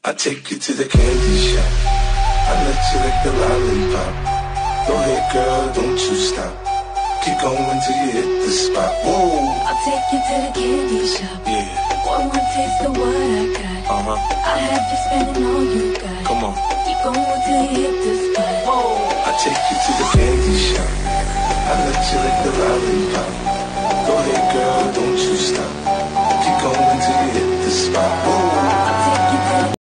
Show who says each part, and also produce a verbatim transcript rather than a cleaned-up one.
Speaker 1: I take you to the candy shop. I let you lick the lollipop. Go ahead, girl, don't you stop. Keep going till you hit the spot. Whoa.
Speaker 2: I'll take you to the candy shop.
Speaker 1: Yeah.
Speaker 2: One more taste of what I got.
Speaker 1: Uh-huh.
Speaker 2: I'll have you spending all you got.
Speaker 1: Come on.
Speaker 2: Keep going till you hit the spot.
Speaker 1: Whoa. I take you to the candy shop. I let you lick